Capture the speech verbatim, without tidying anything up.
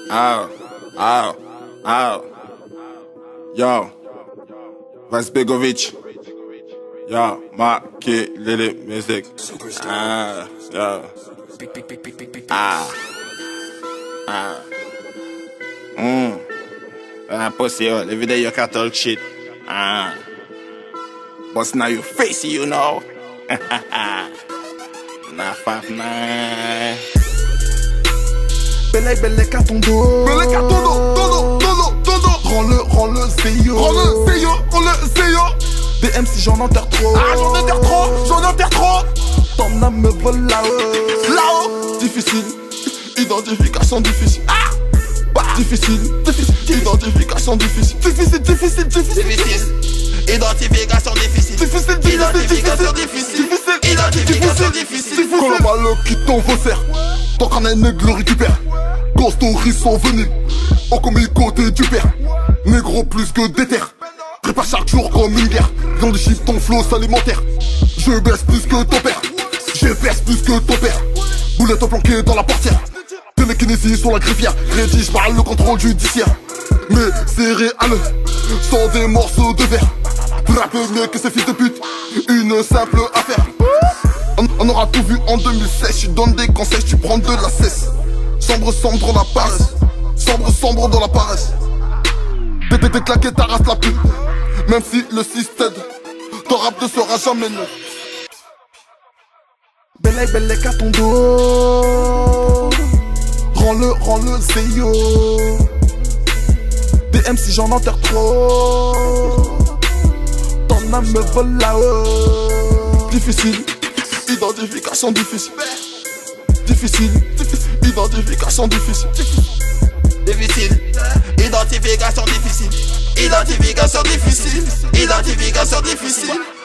Ow, ow, ow. Yo, Vasbegovic. Yo, Maki Lily Music. Ah, yo. Ah, ah. Hmm. Ah, pussy, yo. Every day you can talk shit. Ah. But now you face it, you know. Nah, five nine. Belle belle à ton dos. Belle à ton dos, ton dos, ton dos, ton dos. Rends-le, rends-le, Zeyo. Rends-le, Zeyo, rends-le, Zeyo. D M si j'en enterre trop. Ah, j'en enterre trop, j'en enterre trop. Ton âme me vole là-haut. Là-haut. Difficile, identification difficile. Ah. Bah, difficile, difficile, identification difficile. Difficile, difficile, difficile. Difficile. Identification difficile. Difficile, difficile, Identification difficile. Identification difficile. Colomalo qui t'en serre. Ton crâne nègre le récupère. Costoris sont venus. Au commis côté du père. Négro plus que déter. Prépare chaque jour comme une guerre. Viande chiffre ton flow alimentaire. Je baisse plus que ton père. Je baisse plus que ton père. Boulette planquée dans la portière. Télékinésie sur la griffière. Rédige par le contrôle judiciaire. Mais c'est réel. Sans des morceaux de verre. Rappe mieux que ces fils de pute. Une simple affaire. On, on aura tout vu en deux mille seize. Je donne des conseils, tu prends de la cesse. Sombre, sombre dans la paresse. Sombre, sombre dans la paresse. T'es t'es claqué, ta race la pute. Même si le système, ton rap ne sera jamais neuf. Belle belle à ton dos. Rends-le, rends-le, Zeyo. D M si j'en enterre trop. Ton âme me vole là-haut. Difficile, identification difficile. Difficile, difficile, identification difficile. Difficile. Identification difficile. Identification difficile. Identification difficile.